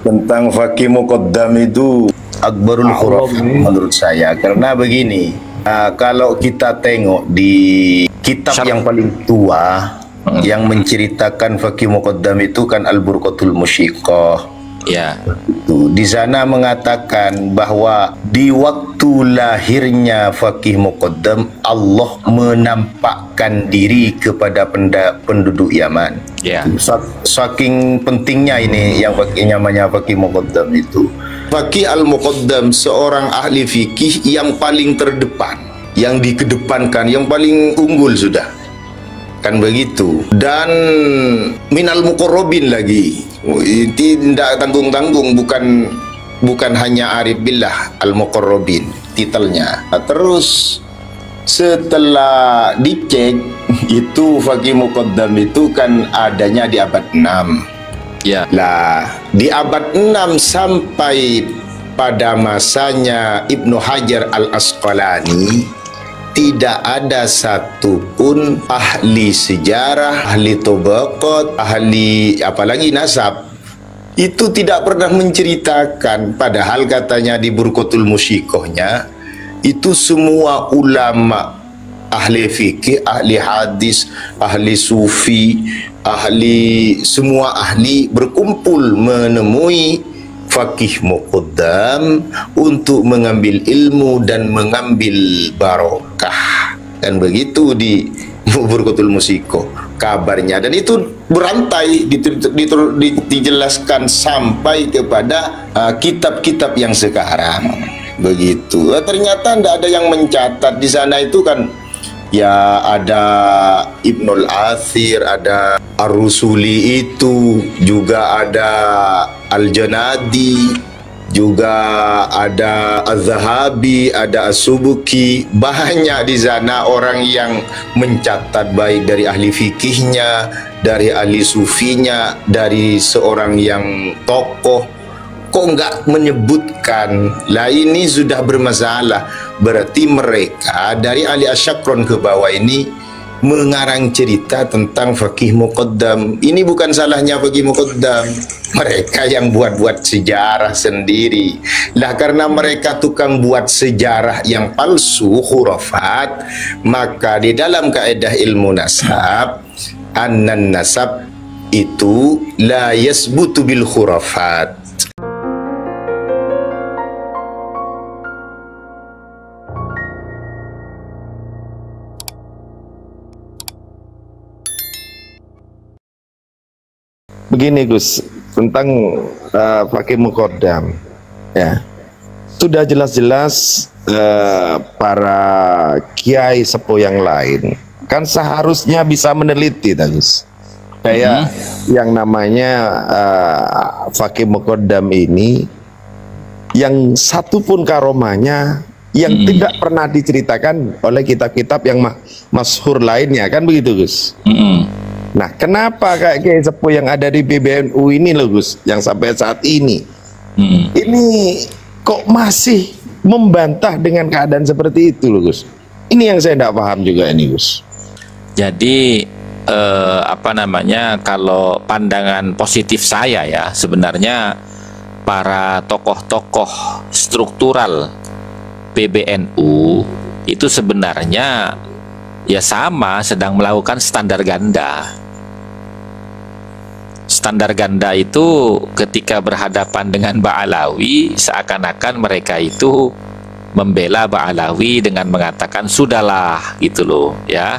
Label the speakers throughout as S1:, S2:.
S1: Tentang Fakih Muqaddam itu akbarul khuraf menurut saya, karena begini, kalau kita tengok di kitab yang paling tua yang menceritakan Fakih Muqaddam itu kan Al-Burqatul Musyiqqah.
S2: Ya.
S1: Di sana mengatakan bahwa di waktu lahirnya Fakih Muqaddam, Allah menampakkan diri kepada penduduk Yaman.
S2: Ya.
S1: Saking pentingnya ini yang namanya Fakih Muqaddam itu. Fakih Al-Muqaddam seorang ahli fikih yang paling terdepan, yang dikedepankan, yang paling unggul sudah. Kan begitu. Dan minal muqarrabin lagi. Tidak tanggung-tanggung, bukan hanya arif billah, al-muqarrabin titelnya. Terus setelah dicek itu Fakih Muqaddam itu kan adanya di abad 6.
S2: Ya.
S1: Lah, di abad 6 sampai pada masanya Ibnu Hajar Al-Asqalani, tidak ada satupun ahli sejarah, ahli tabaqat, ahli apalagi nasab itu tidak pernah menceritakan, padahal katanya di Burqatul Musyiqqahnya itu semua ulama, ahli fikih, ahli hadis, ahli sufi, semua ahli berkumpul menemui Fakih Muqaddam untuk mengambil ilmu dan mengambil barokah. Dan begitu di Burqatul Musyiqqah kabarnya, dan itu berantai dijelaskan sampai kepada kitab-kitab yang sekarang. Begitu. Ternyata tidak ada yang mencatat di sana itu kan. Ya, ada Ibnul Athir, ada Ar-Rusuli, itu juga ada Al-Janadi, juga ada Az-Zahabi, ada As-Subuki. Banyak di sana orang yang mencatat, baik dari ahli fikihnya, dari ahli sufinya, dari seorang yang tokoh. Kok nggak menyebutkan? Lah, ini sudah bermasalah. Berarti mereka dari ahli asyakron ke bawah ini mengarang cerita tentang Fakih Muqaddam. Ini bukan salahnya Fakih Muqaddam, mereka yang buat-buat sejarah sendiri. Lah, karena mereka tukang buat sejarah yang palsu, khurafat, maka di dalam kaidah ilmu nasab, annan nasab itu la yasbutu bil khurafat. Begini Gus, tentang Fakih Muqaddam, ya, sudah jelas-jelas para kiai sepuh yang lain kan seharusnya bisa meneliti, Gus. Kayak yang namanya Fakih Muqaddam ini, yang satu pun karomahnya yang tidak pernah diceritakan oleh kitab-kitab yang masyhur lainnya, kan begitu Gus? Nah, kenapa kayak kiai sepuh yang ada di PBNU ini loh Gus, yang sampai saat ini ini kok masih membantah dengan keadaan seperti itu loh Gus? Ini yang saya tidak paham juga ini Gus.
S2: Jadi apa namanya, kalau pandangan positif saya ya, sebenarnya para tokoh-tokoh struktural PBNU itu sebenarnya ya sama sedang melakukan standar ganda. Standar ganda itu ketika berhadapan dengan Ba'alawi, seakan-akan mereka itu membela Ba'alawi dengan mengatakan sudahlah gitu loh ya,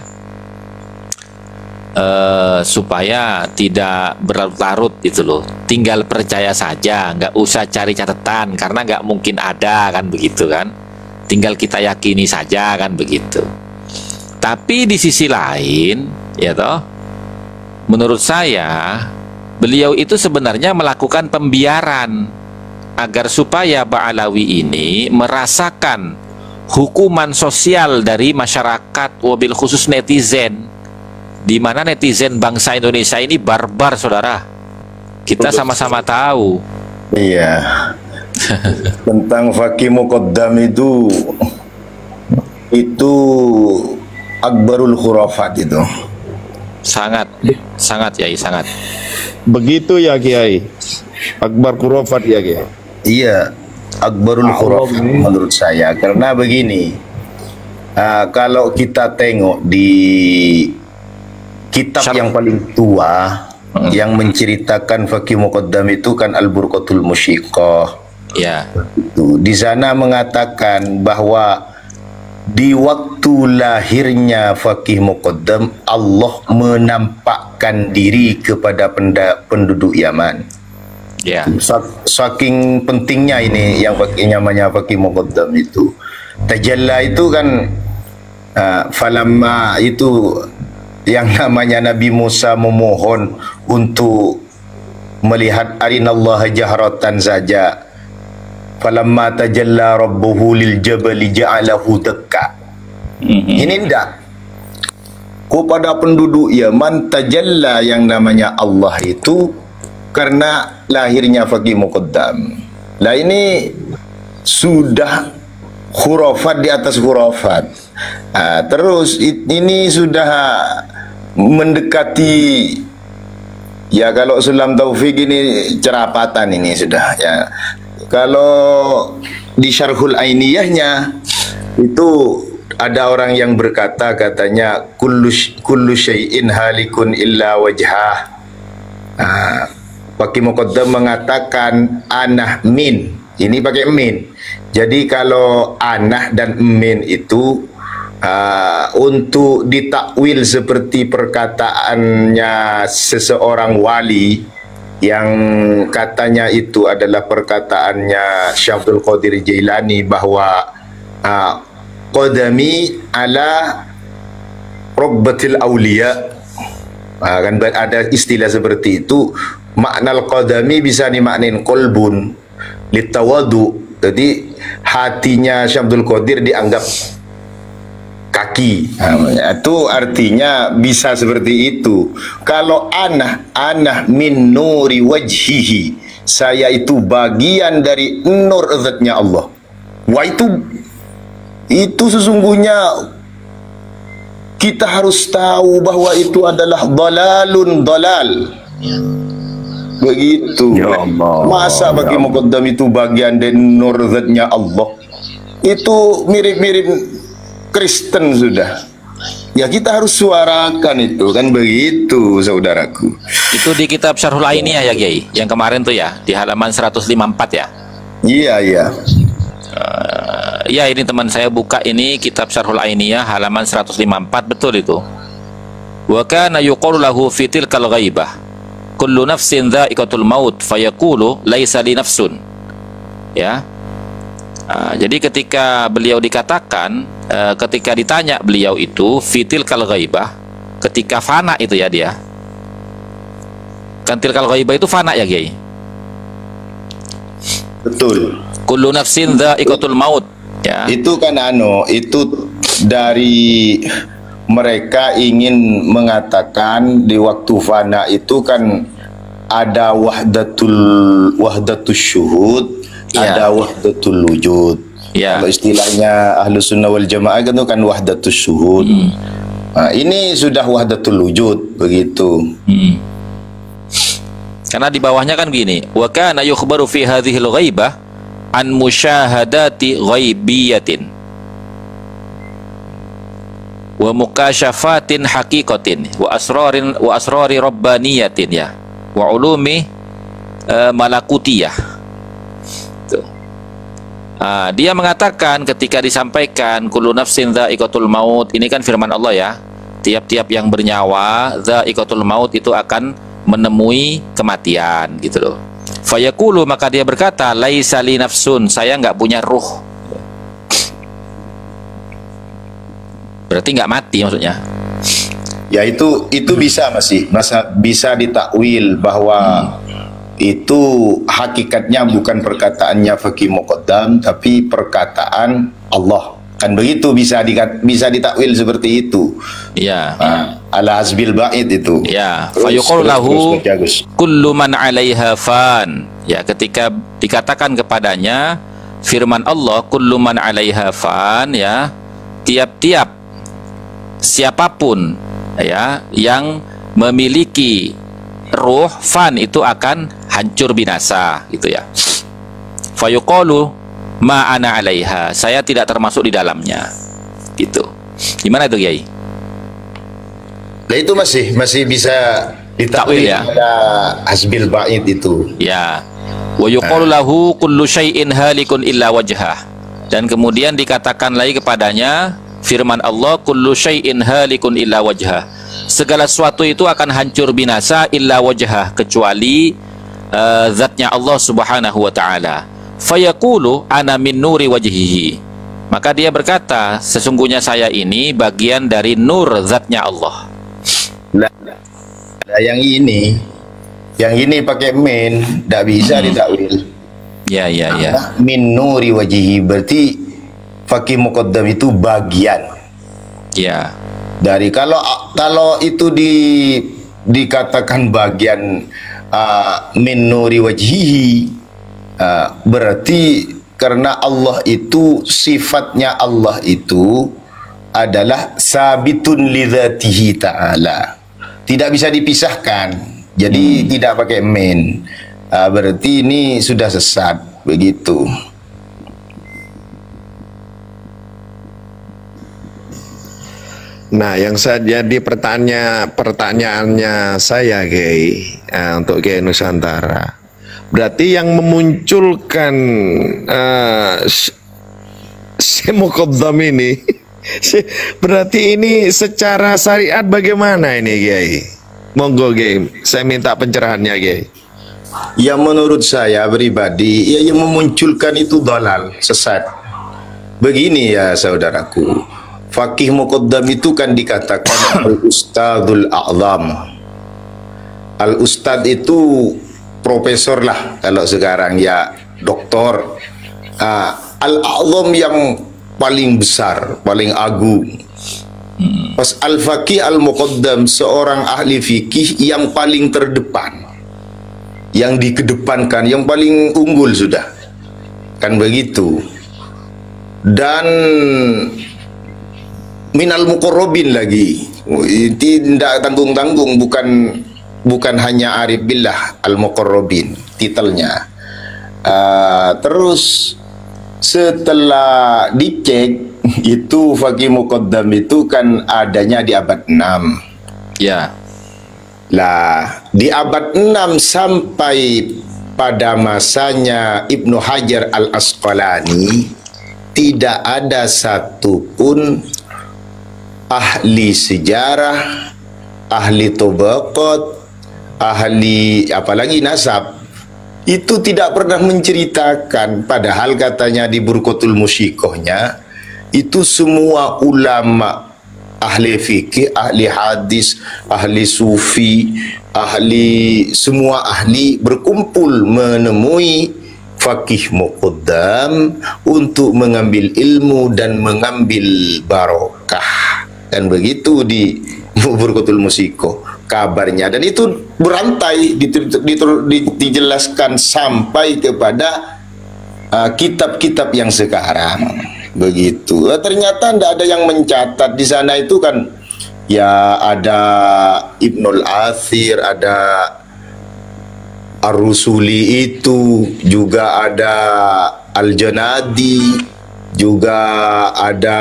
S2: supaya tidak berlarut gitu loh, tinggal percaya saja, nggak usah cari catatan karena nggak mungkin ada, kan begitu kan, tinggal kita yakini saja, kan begitu. Tapi di sisi lain ya toh, menurut saya beliau itu sebenarnya melakukan pembiaran agar supaya Ba'alawi ini merasakan hukuman sosial dari masyarakat, wabil khusus netizen, di mana netizen bangsa Indonesia ini barbar, saudara. Kita sama-sama tahu.
S1: Iya. Tentang Fakih Muqaddam itu akbarul khurafat itu.
S2: Sangat, sangat Yai, sangat.
S3: Begitu ya Kiai. Akbar khurafat ya Kiai.
S1: Iya, akbarul khurafat menurut saya. Karena begini, kalau kita tengok di kitab yang paling tua yang menceritakan Faqih Muqaddam itu kan Al-Burqatul Musyiqqah.
S2: Ya.
S1: Di sana mengatakan bahwa di waktu lahirnya Faqih Muqaddam, Allah menampakkan diri kepada penduduk Yaman.
S2: Ya.
S1: Saking pentingnya ini yang namanya Faqih Muqaddam itu. Tajalla itu kan falamma itu yang namanya Nabi Musa memohon untuk melihat arinallaha jahratan saja. Falamma tajalla rabbuhu lil jabali ja'alahu dakka. Ini enggak. Kepada penduduk Yaman tajalla yang namanya Allah itu karena lahirnya Faqih Muqaddam. Lah ini sudah khurafat di atas khurafat. Terus ini sudah mendekati, ya kalau Sulam Taufik ini cerapatan ini sudah ya. Kalau di Syarhul Ainiyahnya itu ada orang yang berkata, katanya kullu syai'in halikun illa wajhah. Faqih Muqaddam mengatakan anah min, ini pakai min. Jadi kalau anah dan min itu untuk ditakwil seperti perkataannya seseorang wali yang katanya itu adalah perkataannya Syekh Abdul Qadir Jailani bahwa qadami ala rubbatil awliya. Kan ada istilah seperti itu. Makna al-qadami bisa dimaknain kolbun litawadu. Jadi hatinya Syekh Abdul Qadir dianggap kaki. Itu artinya bisa seperti itu. Kalau anah min nuri wajhihi, saya itu bagian dari nur zatnya Allah. Wah, itu sesungguhnya kita harus tahu bahwa itu adalah dalalun dalal. Begitu.
S3: Ya Allah.
S1: Masa Faqih Muqaddam itu bagian dari nur zatnya Allah? Itu mirip-mirip Kristen sudah. Ya kita harus suarakan itu, kan begitu saudaraku.
S2: Itu di kitab Syarhul Ainiyah ya Kiai, yang kemarin tuh ya, di halaman 154 ya.
S1: Iya, iya.
S2: Ya ini teman saya buka ini kitab Syarhul Ainiyah halaman 154, betul itu. Wa kana yuqalu lahu fi tilkal ghaibah kullu nafsin dha'iqatul maut fayaqulu laisa li nafsun. Ya. Jadi ketika beliau dikatakan, ketika ditanya beliau itu fitil kal ghaibah, ketika fana itu ya dia. Kan tilkal ghaibah itu fana ya Kiai.
S1: Betul.
S2: Kullu nafsin dha'iqatul maut. Ya.
S1: Itu kan itu dari mereka ingin mengatakan di waktu fana itu kan ada wahdatus syuhud,
S2: ya,
S1: ada wahdatul wujud.
S2: Ya.
S1: Kalau istilahnya Ahlus Sunnah wal Jamaah itu kan wahdatus syuhud. Nah, ini sudah wahdatul wujud begitu.
S2: Karena di bawahnya kan gini, wa kana yukhbaru fi hadhil ghaibah an musyahadati ghaibiyatin wa mukasyafatin haqiqatin wa asrari rabbaniyatin ya wa ulumi malakutiyah. Dia mengatakan ketika disampaikan kullu nafsin dha'iqatul maut, ini kan firman Allah ya, tiap-tiap yang bernyawa dha'iqatul maut itu akan menemui kematian gitu loh. Fayaqulu, maka dia berkata laisa li nafsun, saya nggak punya ruh. Berarti nggak mati maksudnya.
S1: Ya itu bisa ditakwil bahwa itu hakikatnya bukan perkataannya Faqih Muqaddam tapi perkataan Allah. Kan begitu, bisa ditakwil seperti itu.
S2: Iya.
S1: Ala hasbil ba'id itu.
S2: Ya, fayuqul lahu kullu man 'alaiha fan. Ya, ketika dikatakan kepadanya firman Allah kullu man 'alaiha fan, ya, tiap-tiap siapapun ya yang memiliki ruh, fan itu akan hancur binasa gitu ya. Fayuqalu ma ana 'alaiha, saya tidak termasuk di dalamnya. Gitu. Gimana itu, Kiai?
S1: Nah itu masih bisa ditakwil
S2: ya.
S1: pada hasbil ba'id itu.
S2: Ya. Wa yuqalu lahu kullu syai'in halikun illa wajhah. Dan kemudian dikatakan lagi kepadanya firman Allah, kullu syai'in halikun illa wajhah. Segala sesuatu itu akan hancur binasa illa wajhah, kecuali zatnya Allah Subhanahu wa taala. Fayaqulu ana min nuri wajhihi. Maka dia berkata, sesungguhnya saya ini bagian dari nur zatnya Allah.
S1: Nah, yang ini pakai min, tidak bisa ditakwil.
S2: Ya.
S1: Min nuri wajhihi berarti fakih muqaddam itu bagian.
S2: Ya.
S1: Dari kalau itu dikatakan bagian min nuri wajhihi, berarti karena Allah itu sifatnya Allah itu adalah sabitun li dzatihi ta'ala, tidak bisa dipisahkan. Jadi tidak pakai min, berarti ini sudah sesat begitu.
S3: Nah, yang jadi pertanyaannya saya, Kiai, untuk Kiai Nusantara, berarti yang memunculkan si muqaddam ini, berarti ini secara syariat bagaimana ini, Kiai? Monggo, Kiai, saya minta pencerahannya, Kiai.
S1: Yang menurut saya pribadi, ya yang memunculkan itu dalal, sesat. Begini ya saudaraku, fakih muqaddam itu kan dikatakan al-ustadzul a'zam. Al-ustadz itu profesor lah, kalau sekarang ya doktor. Al-a'zam yang paling besar, paling agung. Pas al-faqih al-muqaddam seorang ahli fikih yang paling terdepan, yang dikedepankan, yang paling unggul sudah, kan begitu. Dan minal muqarrabin lagi, tidak tanggung-tanggung, bukan hanya arif billah, al-muqarrabin titelnya. Terus setelah dicek, itu fakih muqaddam itu kan adanya di abad 6.
S2: Ya.
S1: Lah, di abad 6 sampai pada masanya Ibnu Hajar al-Asqalani, tidak ada satupun ahli sejarah, ahli tabaqat, ahli apalagi nasab, itu tidak pernah menceritakan. Padahal katanya di Burqatul Musyikohnya, itu semua ulama, ahli fikih, ahli hadis, ahli sufi, semua ahli berkumpul menemui fakih muqaddam untuk mengambil ilmu dan mengambil barokah. Dan begitu di Burqatul Musyikoh kabarnya, dan itu berantai dijelaskan sampai kepada kitab-kitab yang sekarang begitu. Ternyata tidak ada yang mencatat di sana. Itu kan ya ada Ibnul Athir, ada Ar-Rusuli, itu juga ada Al-Janadi, juga ada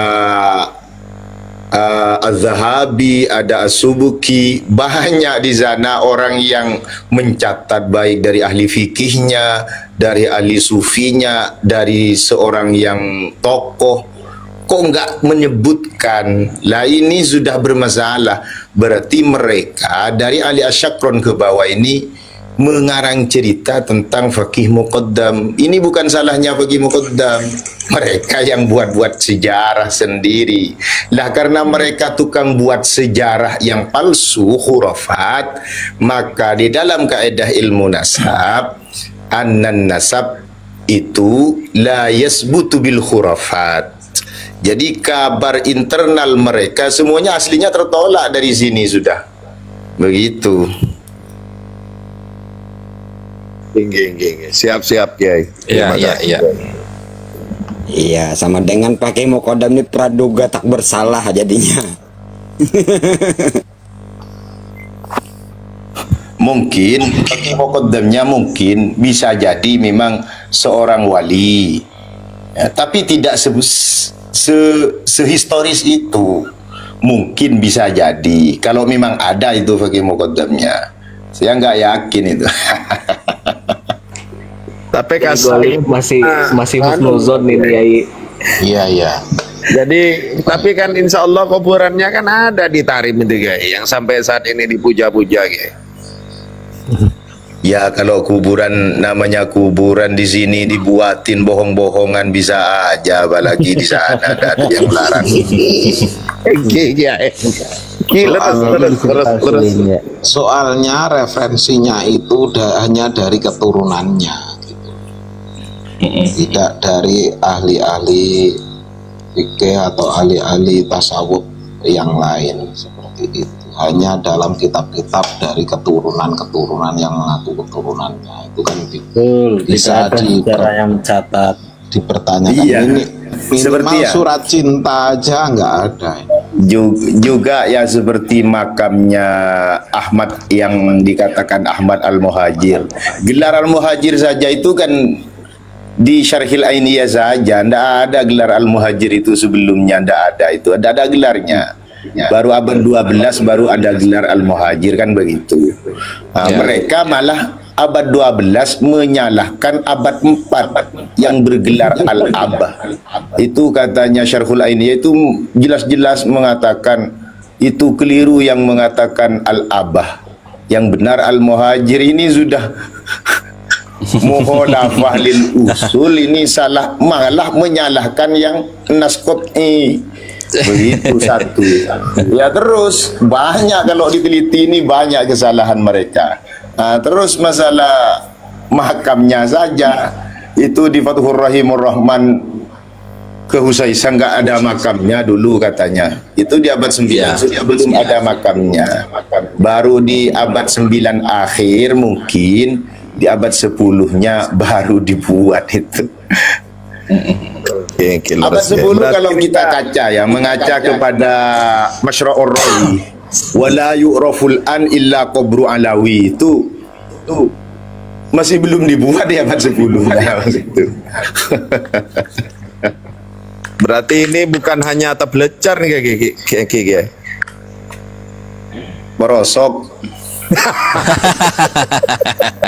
S1: Az-Zahabi, ada As-Subuki. Banyak di sana orang yang mencatat, baik dari ahli fikihnya, dari ahli sufinya, dari seorang yang tokoh. Kok nggak menyebutkan? Lah ini sudah bermasalah. Berarti mereka dari ahli asyakron ke bawah ini mengarang cerita tentang fakih muqaddam. Ini bukan salahnya fakih muqaddam, mereka yang buat-buat sejarah sendiri. Lah karena mereka tukang buat sejarah yang palsu, khurafat, maka di dalam kaidah ilmu nasab, annan nasab itu la yasbutu bil khurafat. Jadi kabar internal mereka semuanya aslinya tertolak dari sini sudah. Begitu.
S3: Siap-siap, Kiai.
S2: Iya.
S4: Iya, sama dengan pakai muqaddam ini praduga tak bersalah jadinya.
S1: mungkin Fakih Muqaddamnya mungkin bisa jadi memang seorang wali, ya, tapi tidak sehistoris itu. Mungkin bisa jadi kalau memang ada itu Fakih Muqaddamnya, saya nggak yakin itu.
S3: Tapi
S5: Ini
S3: kasar
S5: masih husnuzon ini Kiai.
S2: Iya, iya.
S3: jadi tapi kan insya Allah kuburannya kan ada di Tarim itu Kiai, yang sampai saat ini dipuja-puja Kiai.
S1: Ya kalau kuburan namanya kuburan di sini dibuatin bohong-bohongan bisa aja, apalagi di sana ada yang larang.
S6: Soalnya referensinya itu hanya dari keturunannya gitu. Tidak dari ahli-ahli fikih atau ahli-ahli tasawuf yang lain seperti itu. Hanya dalam kitab-kitab dari keturunan-keturunan yang mengaku keturunannya itu kan bisa
S5: yang mencatat.
S6: dipertanyakan.
S1: Iya.
S6: Ini
S1: Seperti
S6: minimal
S1: ya.
S6: surat cinta aja nggak ada.
S1: Juga ya seperti makamnya Ahmad yang dikatakan Ahmad Al-Muhajir. Gelar Al-Muhajir saja itu kan di Syarhil Ainiyah saja, ndak ada gelar Al-Muhajir itu sebelumnya, ndak ada itu. Ada gelarnya. Baru abad 12 baru ada gelar Al-Muhajir kan begitu. Nah, mereka malah abad 12 menyalahkan abad 4 yang bergelar Al-Abah. Itu katanya Syarhul Ainiyah itu jelas-jelas mengatakan itu keliru yang mengatakan Al-Abah. Yang benar Al-Muhajir ini sudah mukhalafah lil usul, ini salah, malah menyalahkan yang naskot begitu satu. Ya terus banyak kalau diteliti ini banyak kesalahan mereka. Nah, terus masalah makamnya saja itu di Fathur Rahimur Rahman ke Husaisah nggak ada makamnya dulu katanya. Itu di abad 9 belum ada makamnya. Baru di abad 9 akhir mungkin di abad 10-nya baru dibuat itu. Abad 10 kalau kita kaca ya, mengaca kepada Masyra'ur Rawi wala yu'raful an illa qabru alawi itu masih belum dibuat di abad 10 itu.
S3: Berarti ini bukan hanya tablecar nih Kiai.
S1: Merosok.